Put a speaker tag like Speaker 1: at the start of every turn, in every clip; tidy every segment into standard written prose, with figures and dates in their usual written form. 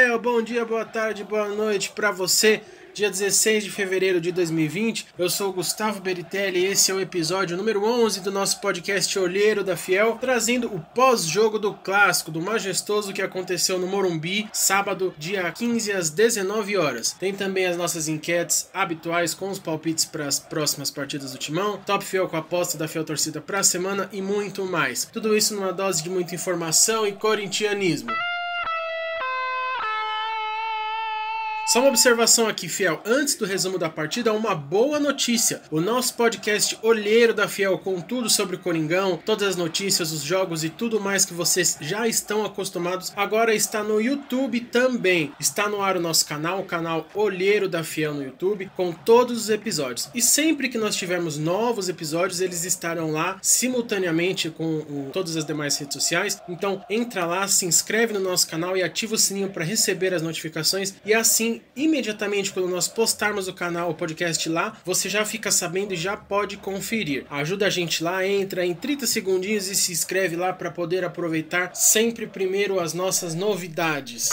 Speaker 1: Fiel, bom dia, boa tarde, boa noite para você. Dia 16 de fevereiro de 2020, eu sou o Gustavo Beritelli e esse é o episódio número 11 do nosso podcast Olheiro da Fiel, trazendo o pós-jogo do clássico, do majestoso que aconteceu no Morumbi, sábado, dia 15 às 19 horas. Tem também as nossas enquetes habituais com os palpites para as próximas partidas do Timão, Top Fiel com a aposta da Fiel Torcida para a semana e muito mais. Tudo isso numa dose de muita informação e corintianismo. Só uma observação aqui, Fiel. Antes do resumo da partida, uma boa notícia. O nosso podcast Olheiro da Fiel, com tudo sobre o Coringão, todas as notícias, os jogos e tudo mais que vocês já estão acostumados, agora está no YouTube também. Está no ar o nosso canal, o canal Olheiro da Fiel no YouTube, com todos os episódios. E sempre que nós tivermos novos episódios, eles estarão lá simultaneamente com todas as demais redes sociais. Então entra lá, se inscreve no nosso canal e ativa o sininho para receber as notificações e assim imediatamente quando nós postarmos o canal, o podcast lá, você já fica sabendo e já pode conferir. Ajuda a gente lá, entra em 30 segundinhos e se inscreve lá para poder aproveitar sempre primeiro as nossas novidades.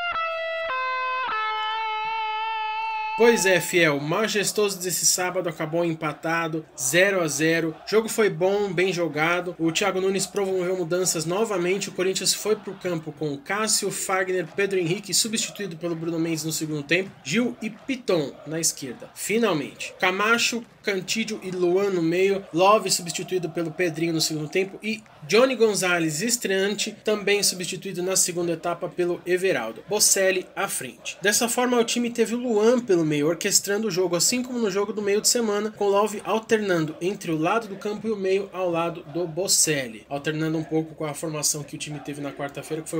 Speaker 1: Pois é, Fiel, majestoso desse sábado acabou empatado, 0-0. O jogo foi bom, bem jogado. O Thiago Nunes promoveu mudanças novamente. O Corinthians foi para o campo com Cássio, Fagner, Pedro Henrique, substituído pelo Bruno Mendes no segundo tempo, Gil e Piton na esquerda. Finalmente, Camacho, Cantídio e Luan no meio, Love substituído pelo Pedrinho no segundo tempo e Johnny Gonzalez, estreante, também substituído na segunda etapa pelo Everaldo. Bocelli à frente. Dessa forma, o time teve o Luan pelo meio, orquestrando o jogo, assim como no jogo do meio de semana, com Love alternando entre o lado do campo e o meio ao lado do Bocelli. Alternando um pouco com a formação que o time teve na quarta-feira, que foi o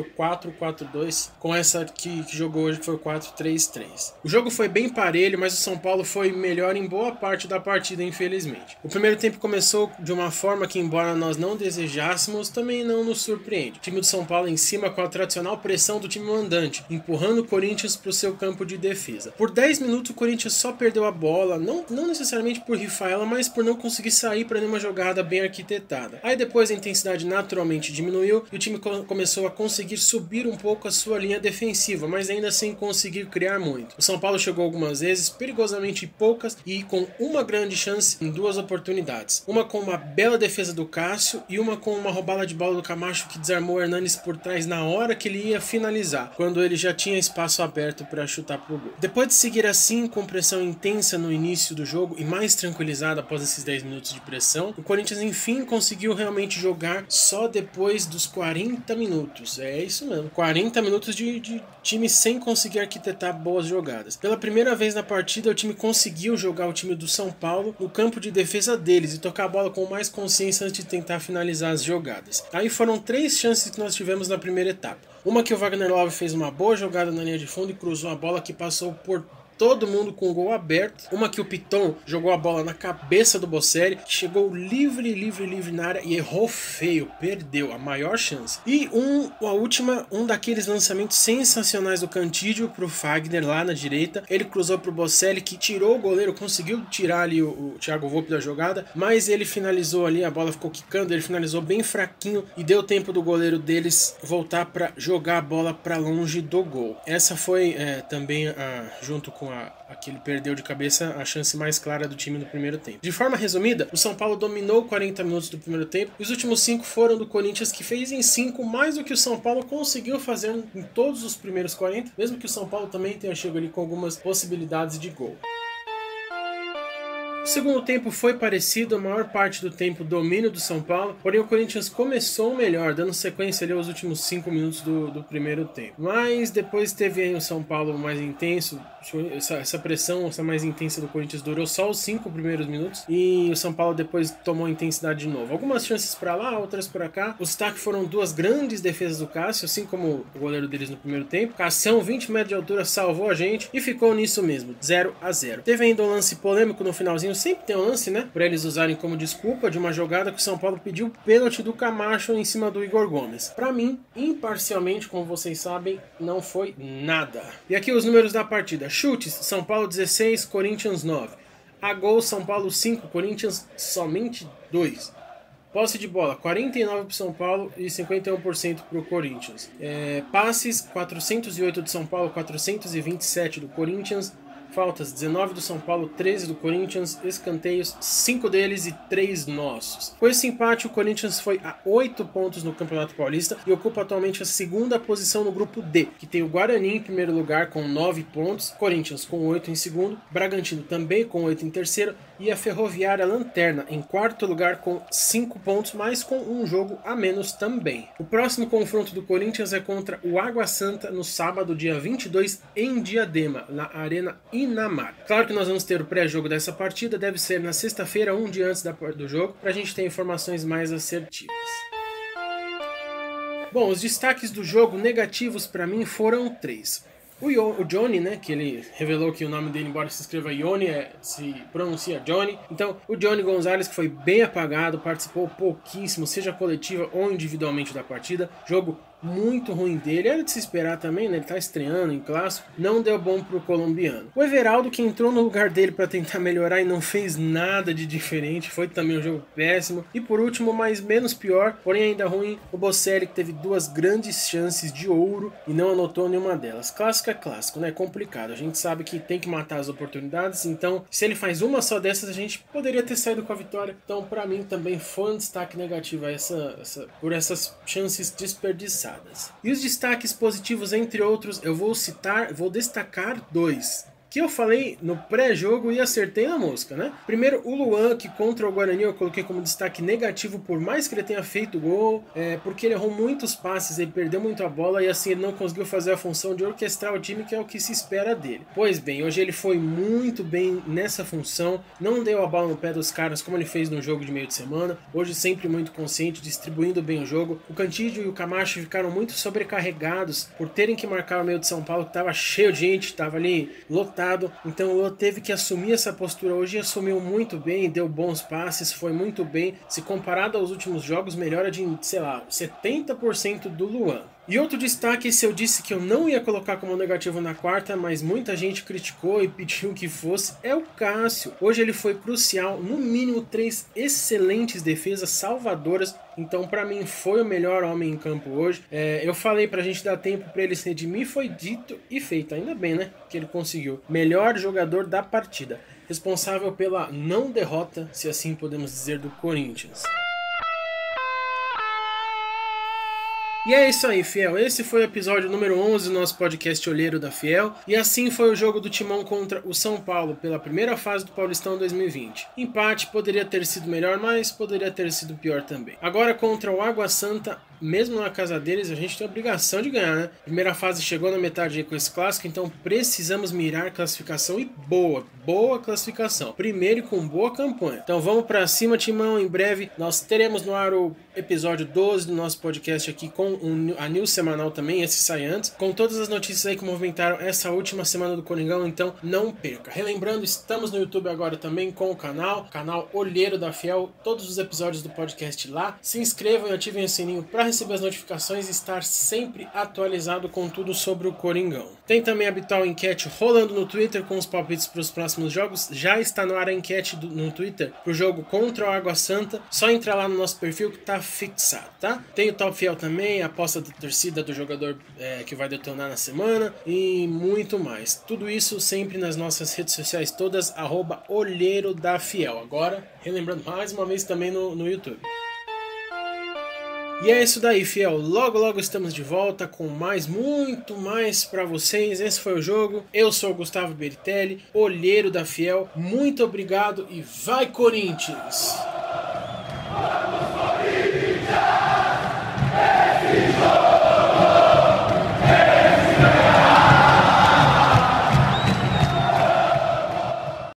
Speaker 1: 4-4-2, com essa que jogou hoje, que foi o 4-3-3. O jogo foi bem parelho, mas o São Paulo foi melhor em boa parte da partida, infelizmente. O primeiro tempo começou de uma forma que, embora nós não desejássemos, também não nos surpreende. O time do São Paulo em cima com a tradicional pressão do time mandante, empurrando o Corinthians para o seu campo de defesa. Por 10 minutos o Corinthians só perdeu a bola, não necessariamente por rifar ela, mas por não conseguir sair para nenhuma jogada bem arquitetada. Aí depois a intensidade naturalmente diminuiu e o time começou a conseguir subir um pouco a sua linha defensiva, mas ainda sem conseguir criar muito. O São Paulo chegou algumas vezes, perigosamente poucas, e com uma grande chance em duas oportunidades. Uma com uma bela defesa do Cássio e uma com uma roubada de bola do Camacho que desarmou o Hernanes por trás na hora que ele ia finalizar, quando ele já tinha espaço aberto para chutar pro gol. Depois de seguir assim, com pressão intensa no início do jogo e mais tranquilizado após esses 10 minutos de pressão, o Corinthians enfim conseguiu realmente jogar só depois dos 40 minutos. É isso mesmo, 40 minutos de time sem conseguir arquitetar boas jogadas. Pela primeira vez na partida, o time conseguiu jogar o time do São Paulo no campo de defesa deles e tocar a bola com mais consciência antes de tentar finalizar as jogadas. Aí foram 3 chances que nós tivemos na primeira etapa. Uma que o Wagner Love fez uma boa jogada na linha de fundo e cruzou a bola que passou por todo mundo com o gol aberto. Uma que o Piton jogou a bola na cabeça do Bocelli, chegou livre na área e errou feio, perdeu a maior chance. E a última, daqueles lançamentos sensacionais do Cantídio pro Fagner lá na direita. Ele cruzou pro Bocelli, que tirou o goleiro, conseguiu tirar ali o Thiago Volpi da jogada, mas ele finalizou ali, a bola ficou quicando, ele finalizou bem fraquinho e deu tempo do goleiro deles voltar para jogar a bola para longe do gol. Essa foi também junto com a que ele perdeu de cabeça, a chance mais clara do time no primeiro tempo. De forma resumida, o São Paulo dominou 40 minutos do primeiro tempo e os últimos 5 foram do Corinthians, que fez em 5 mais do que o São Paulo conseguiu fazer em todos os primeiros 40, mesmo que o São Paulo também tenha chegado ali com algumas possibilidades de gol. O segundo tempo foi parecido, a maior parte do tempo domínio do São Paulo, porém o Corinthians começou melhor, dando sequência ali aos últimos 5 minutos do primeiro tempo. Mas depois teve aí o São Paulo mais intenso, essa pressão, essa mais intensa do Corinthians durou só os 5 primeiros minutos e o São Paulo depois tomou intensidade de novo. Algumas chances para lá, outras para cá. O destaque foram 2 grandes defesas do Cássio, assim como o goleiro deles no primeiro tempo. Cassião, 20 metros de altura, salvou a gente e ficou nisso mesmo, 0-0. Teve ainda um lance polêmico no finalzinho, sempre tem um lance, né, para eles usarem como desculpa de uma jogada que o São Paulo pediu pênalti do Camacho em cima do Igor Gomes. Para mim, imparcialmente, como vocês sabem, não foi nada. E aqui os números da partida. Chutes, São Paulo 16, Corinthians 9. A gol, São Paulo 5, Corinthians somente 2. Posse de bola, 49% para o São Paulo e 51% para o Corinthians. Passes, 408 do São Paulo, 427 do Corinthians. Faltas, 19 do São Paulo, 13 do Corinthians. Escanteios, 5 deles e 3 nossos. Com esse empate, o Corinthians foi a 8 pontos no Campeonato Paulista e ocupa atualmente a segunda posição no grupo D, que tem o Guarani em primeiro lugar com 9 pontos, Corinthians com 8 em segundo, Bragantino também com 8 em terceiro e a Ferroviária Lanterna em quarto lugar com 5 pontos, mas com um jogo a menos também. O próximo confronto do Corinthians é contra o Água Santa no sábado, dia 22, em Diadema, na Arena Inamar. Claro que nós vamos ter o pré-jogo dessa partida, deve ser na sexta-feira, um dia antes do jogo, para a gente ter informações mais assertivas. Bom, os destaques do jogo negativos para mim foram 3. O Johnny, né, que ele revelou que o nome dele, embora se escreva Ione, se pronuncia Johnny. Então, o Johnny Gonzalez, que foi bem apagado, participou pouquíssimo, seja coletiva ou individualmente da partida. Jogo muito ruim dele, era de se esperar também, né? Ele tá estreando em clássico, não deu bom pro colombiano. O Everaldo, que entrou no lugar dele para tentar melhorar e não fez nada de diferente, foi também um jogo péssimo. E por último, mas menos pior, porém ainda ruim, o Bocelli, que teve 2 grandes chances de ouro e não anotou nenhuma delas. Clássico é clássico, né? Complicado, a gente sabe que tem que matar as oportunidades, então se ele faz uma só dessas, a gente poderia ter saído com a vitória. Então para mim também foi um destaque negativo por essas chances desperdiçadas. E os destaques positivos, entre outros, eu vou destacar 2. Que eu falei no pré-jogo e acertei na mosca, né? Primeiro, o Luan, que contra o Guarani eu coloquei como destaque negativo, por mais que ele tenha feito gol, porque ele errou muitos passes, ele perdeu muito a bola e assim ele não conseguiu fazer a função de orquestrar o time, que é o que se espera dele. Pois bem, hoje ele foi muito bem nessa função, não deu a bola no pé dos caras como ele fez no jogo de meio de semana, hoje sempre muito consciente, distribuindo bem o jogo. O Cantídio e o Camacho ficaram muito sobrecarregados por terem que marcar o meio de São Paulo, que estava cheio de gente, estava ali lotado. Então o Luan teve que assumir essa postura hoje e assumiu muito bem, deu bons passes, foi muito bem. Se comparado aos últimos jogos, melhora de, 70% do Luan. E outro destaque, esse eu disse que eu não ia colocar como negativo na quarta, mas muita gente criticou e pediu que fosse, é o Cássio. Hoje ele foi crucial, no mínimo 3 excelentes defesas salvadoras, então para mim foi o melhor homem em campo hoje. Eu falei pra gente dar tempo pra ele se redimir, foi dito e feito, ainda bem, né, que ele conseguiu. Melhor jogador da partida, responsável pela não derrota, se assim podemos dizer, do Corinthians. E é isso aí, Fiel. Esse foi o episódio número 11 do nosso podcast Olheiro da Fiel. E assim foi o jogo do Timão contra o São Paulo pela primeira fase do Paulistão 2020. Empate, poderia ter sido melhor, mas poderia ter sido pior também. Agora contra o Água Santa, mesmo na casa deles, a gente tem a obrigação de ganhar, né? Primeira fase chegou na metade aí com esse clássico, então precisamos mirar classificação e boa classificação. Primeiro e com boa campanha. Então vamos pra cima, Timão. Em breve nós teremos no ar o episódio 12 do nosso podcast aqui com a news semanal também, esse sai antes, com todas as notícias aí que movimentaram essa última semana do Coringão, então não perca. Relembrando, estamos no YouTube agora também com o canal Olheiro da Fiel, todos os episódios do podcast lá. Se inscrevam e ativem o sininho para receber as notificações e estar sempre atualizado com tudo sobre o Coringão. Tem também a habitual enquete rolando no Twitter com os palpites para os próximos jogos. Já está no ar a enquete no Twitter pro jogo contra o Água Santa. Só entrar lá no nosso perfil que tá fixado, tá? Tem o Top Fiel também, a aposta da torcida do jogador que vai detonar na semana e muito mais. Tudo isso sempre nas nossas redes sociais todas, @Olheiro da Fiel. Agora, relembrando mais uma vez também no YouTube. E é isso daí, Fiel. Logo estamos de volta com muito mais pra vocês. Esse foi o jogo. Eu sou o Gustavo Beritelli, Olheiro da Fiel. Muito obrigado e vai, Corinthians! Vamos, Corinthians!